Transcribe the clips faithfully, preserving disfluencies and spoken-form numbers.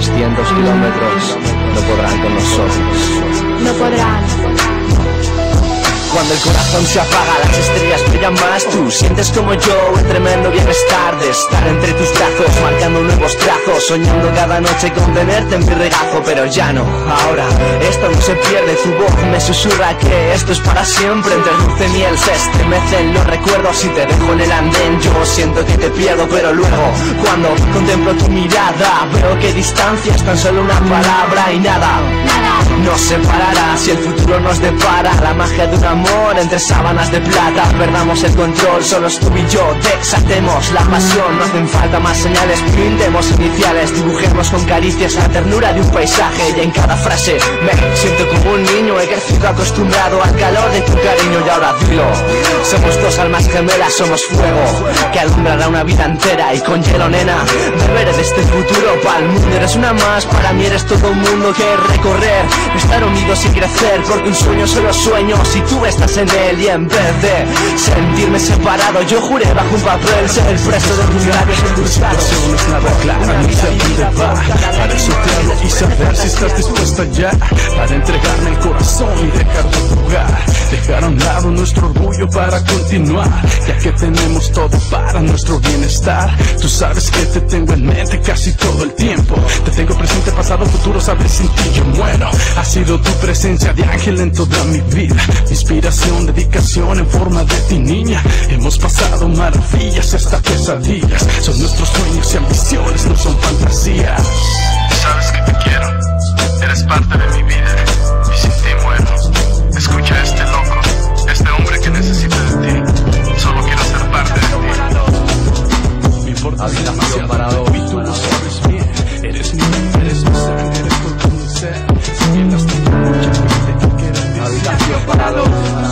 trescientos kilómetros no podrán con nosotros. No podrán. Cuando el corazón se apaga, las estrellas brillan más. Tú sientes como yo el tremendo bienestar de estar entre tus brazos, marcando nuevos trazos, soñando cada noche con tenerte en mi regazo. Pero ya no, ahora esto no se pierde. Tu voz me susurra que esto es para siempre. Entre dulce miel se estremecen los recuerdos y te dejo en el andén. Yo siento que te pierdo, pero luego cuando contemplo tu mirada veo que distancia es tan solo una palabra y nada, nada nos separará si el futuro nos depara. La magia de un amor entre sábanas de plata. Perdamos el control, solo tú y yo desatemos la pasión. No hacen falta más señales, pintemos iniciales, dibujemos con caricias la ternura de un paisaje. Y en cada frase me siento como un niño, he crecido acostumbrado al calor de tu cariño. Y ahora dilo, somos dos almas gemelas, somos fuego que alumbrará una vida entera. Y con hielo, nena, beberé de este futuro pa'l mundo. Eres una más, para mí eres todo un mundo que recorrer, estar unidos y crecer, porque un sueño solo sueño si tú estás en él. Y en vez de sentirme separado, yo juré bajo un papel ser el preso de tus labios endulzados. La situación es nada clara, no sé a dónde va. Para eso te hablo y saber si estás dispuesta ya para entregarme el corazón y dejarte jugar, dejar a un lado nuestro orgullo para continuar, ya que tenemos todo para nuestro bienestar. Tú sabes que te tengo en mente casi todo el tiempo, te tengo presente, pasado, futuro, sabes, sin ti yo muero. Ha sido tu presencia de ángel en toda mi vida, inspiración, dedicación en forma de ti, niña. Hemos pasado maravillas hasta pesadillas, son nuestros sueños y ambiciones, no son fantasías. Sabes que te quiero, eres parte de mi vida y sin ti muero. Escucha a este loco, este hombre que necesita de ti. Solo quiero ser parte de ti. Me importa demasiado para hoy, y tú lo sabes bien. Eres mi mente, eres mi sangre, eres todo mi ser. Si bien las tengo muchas veces te quiero decir. Habitación para dos.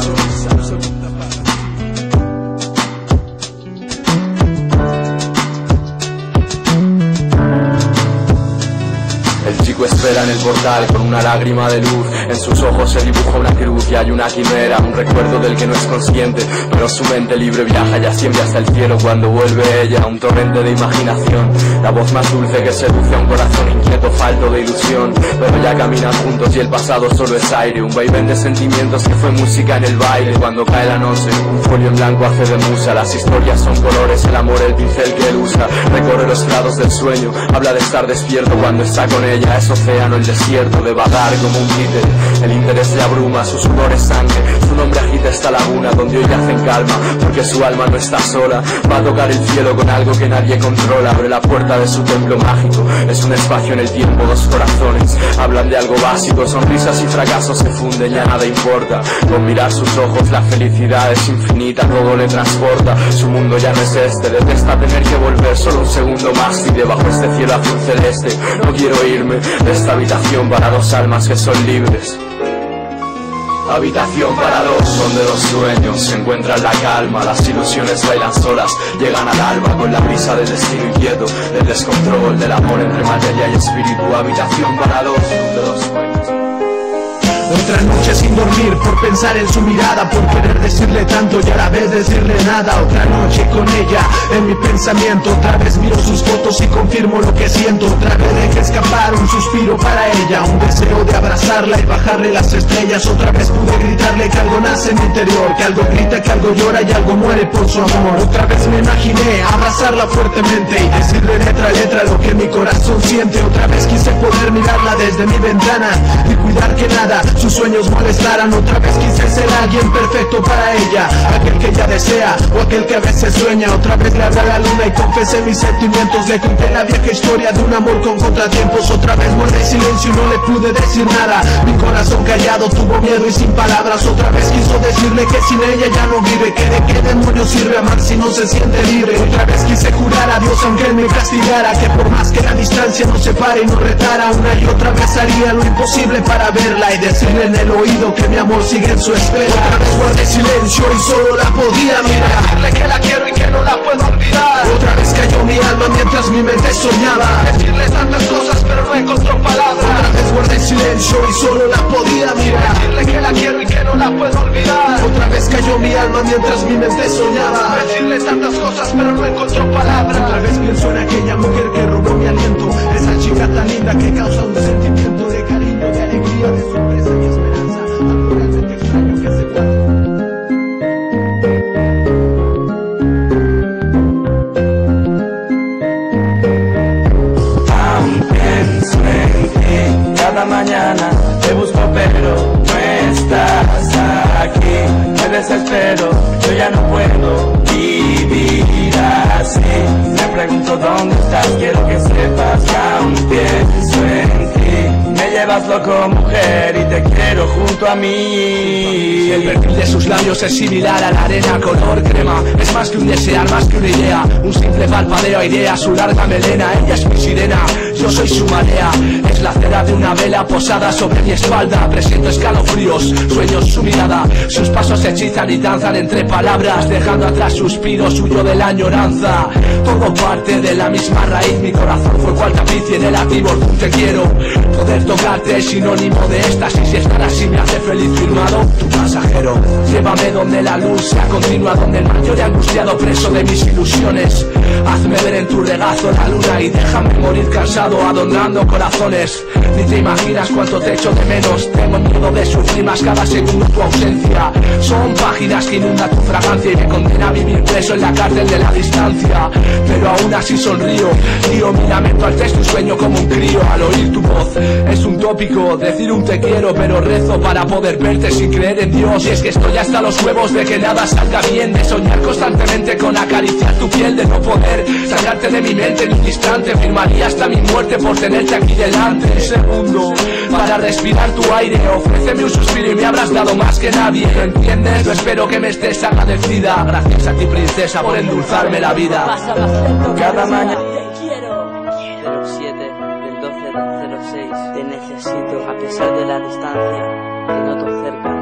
El chico espera en el portal con una lágrima de luz. En sus ojos se dibuja una cruz y hay una quimera, un recuerdo del que no es consciente, pero su mente libre viaja ya siempre hasta el cielo. Cuando vuelve ella, un torrente de imaginación, la voz más dulce que seduce a un corazón inquieto, falto de ilusión. Pero ya caminan juntos y el pasado solo es aire, un vaivén de sentimientos que fue música en el baile. Cuando cae la noche, un folio en blanco hace de musa, las historias son colores, el amor el pincel que él usa. Recorre los prados del sueño, habla de estar despierto cuando está con ella. Es océano el desierto, de vagar como un títere. El interés le abruma, su sudor es sangre. Su nombre agita esta laguna donde hoy yace en calma, porque su alma no está sola. Va a tocar el cielo con algo que nadie controla. Abre la puerta de su templo mágico, es un espacio en el tiempo, dos corazones hablan de algo básico. Sonrisas y fracasos se funden, ya nada importa. Con mirar sus ojos la felicidad es infinita, todo le transporta. Su mundo ya no es este, detesta tener que volver solo un segundo más. Y debajo este cielo azul celeste no quiero irme de esta habitación para dos almas que son libres. Habitación para dos, donde los sueños se encuentran la calma, las ilusiones bailan solas, llegan al alba con la brisa del destino inquieto, del descontrol, del amor entre materia y espíritu. Habitación para dos, donde los sueños. Otra noche sin dormir por pensar en su mirada, por querer decirle tanto y a la vez decirle nada. Otra noche con ella en mi pensamiento, otra vez miro sus fotos y confirmo lo que siento. Otra vez dejé escapar un suspiro para ella, un deseo de abrazarla y bajarle las estrellas. Otra vez pude gritarle que algo nace en mi interior, que algo grita, que algo llora y algo muere por su amor. Otra vez me imaginé abrazarla fuertemente y decirle letra a letra lo que mi corazón siente. Otra vez quise poder mirarla desde mi ventana y cuidar que nada sus sueños molestaran. Otra vez quise ser alguien perfecto para ella, aquel que ella desea o aquel que a veces sueña. Otra vez le hablé a la luna y confesé mis sentimientos, le conté la vieja historia de un amor con contratiempos. Otra vez guardé silencio y no le pude decir nada, mi corazón callado tuvo miedo y sin palabras. Otra vez quiso decirle que sin ella ya no vive, que de qué demonios sirve amar si no se siente libre. Otra vez quise jurar a Dios aunque él me castigara, que por más que la distancia nos separe y nos retara, una y otra vez haría lo imposible para verla y decirle en el oído que mi amor sigue en su espera. Otra vez guardé silencio y solo la podía mirar, decirle que la quiero y que no la puedo olvidar. Otra vez cayó mi alma mientras mi mente soñaba, decirle tantas cosas pero no encontró palabras. Otra vez guardé silencio y solo la podía mirar, decirle que la quiero y que no la puedo olvidar. Otra vez cayó mi alma mientras mi mente soñaba, decirle tantas cosas pero no encontró palabras. Otra vez pienso en aquella mujer que robó mi aliento, esa chica tan linda que como mujer y te quiero junto a mí. El perfil de sus labios es similar a la arena color crema. Es más que un desear, más que una idea, un simple parpadeo airea su larga melena. Ella es mi sirena, yo soy su marea. Es la cera de una vela posada sobre mi espalda. Presiento escalofríos, sueños su mirada. Sus pasos hechizan y danzan entre palabras, dejando atrás suspiros, huyo de la añoranza. Todo parte de la misma raíz, mi corazón fue cual tapiz y en el activo el te quiero. Poder tocarte es sinónimo de éxtasis y estar así me hace feliz. Firmado, tu pasajero. Llévame donde la luz sea continua, donde el mayor y angustiado preso de mis ilusiones. Hazme ver en tu regazo la luna y déjame morir cansado adornando corazones. Ni te imaginas cuánto te echo de menos. Tengo miedo de sufrir más cada segundo tu ausencia. Son páginas que inunda tu fragancia y me condena a vivir preso en la cárcel de la distancia. Pero aún así sonrío, lío mi lamento al texto y sueño como un crío al oír tu voz. Es un tópico decir un te quiero, pero rezo para poder verte sin creer en Dios. Y es que estoy hasta los huevos de que nada salga bien, de soñar constantemente con acariciar tu piel, de no poder sacarte de mi mente en un instante. Firmaría hasta mi muerte por tenerte aquí delante. Un segundo para respirar tu aire, ofréceme un suspiro y me habrás dado más que nadie. ¿Lo entiendes? No espero que me estés agradecida. Gracias a ti, princesa, por endulzarme la vida. Cada mañana cero siete del doce del cero seis. Te necesito a pesar de la distancia. Te noto cerca.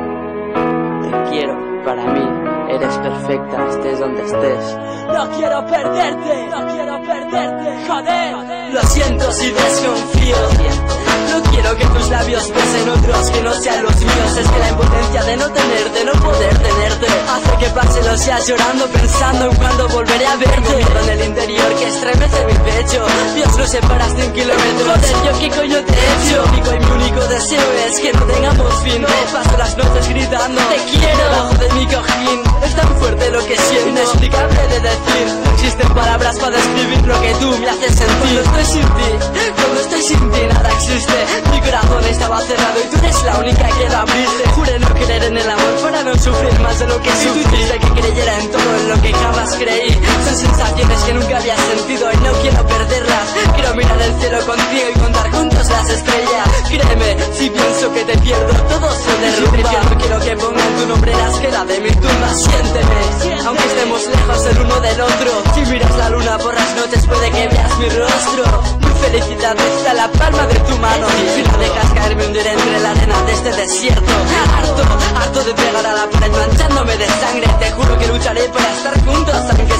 Te quiero. Para mí eres perfecta, estés donde estés. No quiero perderte, no quiero perderte, joder. Lo siento si desconfío. No quiero que tus labios besen otros que no sean los míos. Es que la impotencia de no tenerte, no poder tenerte, hace que pase los días llorando, pensando en cuándo volveré a verte. Miedo en el interior que estremece mi pecho. Dios, lo separaste en kilómetros. Joder, yo qué coño te he hecho. Mi único y mi único deseo es que no tengamos fin. Te paso las noches gritando te quiero debajo de mi cojín. Es tan fuerte lo que siento, inexplicable de decir. No existen palabras para describir lo que tú me haces sentir. Cuando estoy sin ti, cuando estoy sin ti nada existe. Mi corazón estaba cerrado y tú eres la única que lo abriste. Juré no creer en el amor para no sufrir más de lo que sufrí. Tú hiciste que creyera en todo en lo que jamás creí. Son sensaciones que nunca había sentido y no quiero perderlas. Quiero mirar el cielo contigo y contar juntos las estrellas. Créeme, si pienso que te pierdo todo se derrumba. No quiero que pongan tu nombre en la esquela de mi tumba. Siénteme, aunque estemos lejos el uno del otro. Si miras la luna por las noches puede que veas mi rostro. Mi felicidad está en la palma de tu mano. Si no dejas caerme hundiré entre la arena de este desierto. Harto, harto de pegar a la pared manchándome de sangre. Te juro que lucharé para estar juntos aunque